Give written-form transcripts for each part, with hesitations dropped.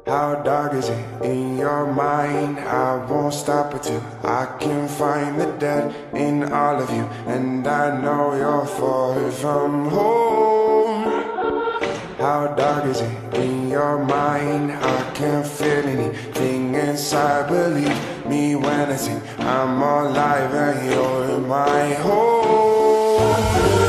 How dark is it in your mind? I won't stop until I can find the dead in all of you. And I know you're far from home. How dark is it in your mind? I can't feel anything inside. Believe me when I sing I'm alive and you're in my home.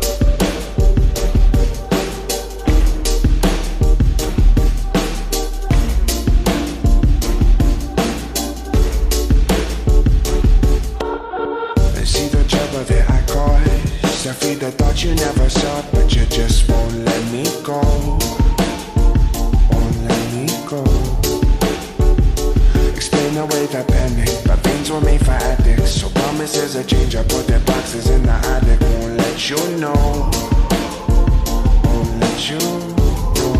I feed the thought you never saw, but you just won't let me go. Won't let me go. Explain away the panic, but things were made for addicts. So promises of change, I put their boxes in the attic. Won't let you know. Won't let you know.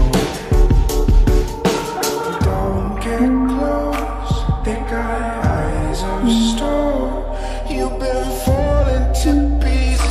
Don't get close, they got eyes of stone. You've been falling to pieces.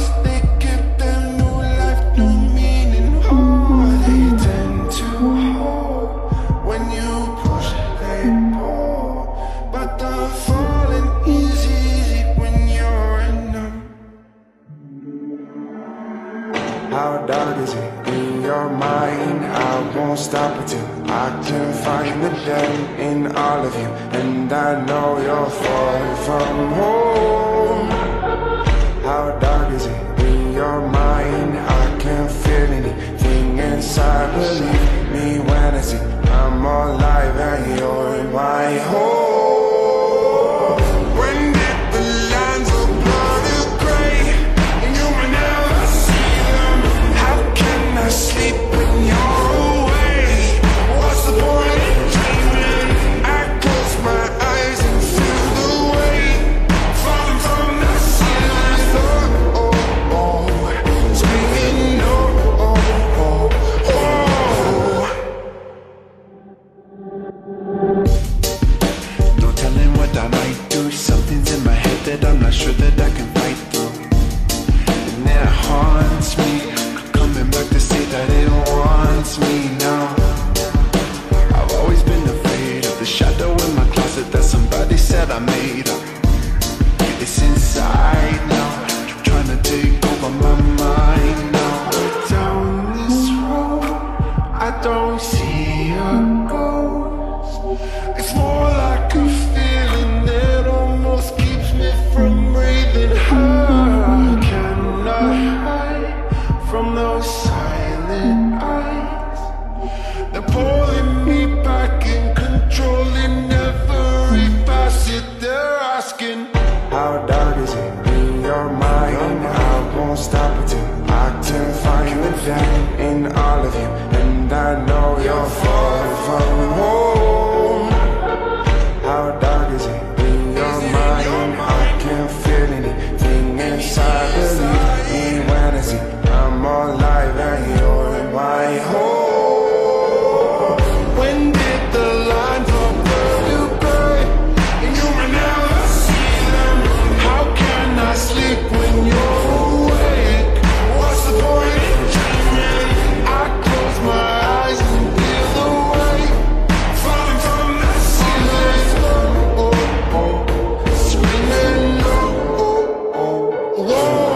How dark is it in your mind? I won't stop until I can find the dead in all of you. And I know you're far from home. How dark is it in your mind? I can't feel anything inside. Believe me when I say I'm alive and you're in my home. When did the lines of blood is gray and you may never see them? How can I sleep when you're away? What's the point in dreaming? I close my eyes and feel the weight falling from the ceiling. Oh, oh, oh, screaming, oh, oh, oh, oh. No telling what I might do. Something's in my head that I'm not sure that I can fight through. And it haunts me, coming back to say that it wants me now. I've always been afraid of the shadow in my closet that somebody said I made up. It's inside now, trying to take over my mind now. Down this road, I don't see a ghost. It's more like a feeling that almost keeps me from breathing. How can I hide from those silent eyes? They're pulling me back and controlling every facet. They're asking, how dark is it in your mind? I won't stop until I can find the dead in all of you. And I know you're far from home. How dark is it in your mind? I can't feel anything inside. Believe me when I say I'm alive and you're in my home. When did the lines of blue gray and you may never see them? How can I sleep when you're awake? What's the point in dreaming? I close my eyes and feel the weight falling from the ceiling. Oh, oh, oh, screaming, oh, oh, oh, oh.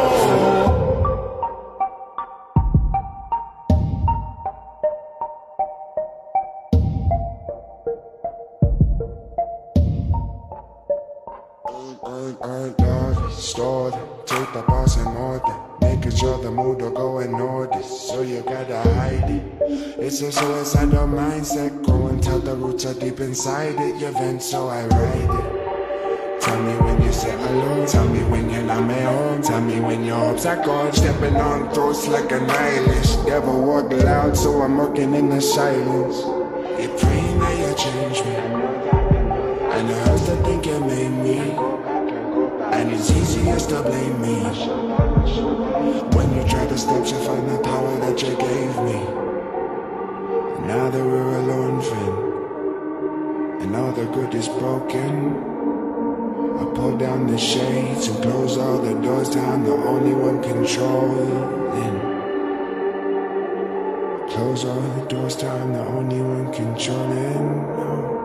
Stored, take the boss in order, making sure the mood will go unnoticed, so you gotta hide it. It's a suicidal mindset, go and tell the roots are deep inside it. You vent, so I ride it. Tell me when you sit alone, tell me when you're not my own, tell me when your hopes are gone, stepping on throats like a nihilist. Never walk loud, so I'm working in the silence. You're praying that you change me, and it hurts to think you made me. And it's easiest to blame me. When you try to step, you find the power that you gave me. And now that we're alone, friend, and all the good is broken, I pull down the shades and close all the doors down. The only one controlling. Close all the doors till I'm the only one controlling.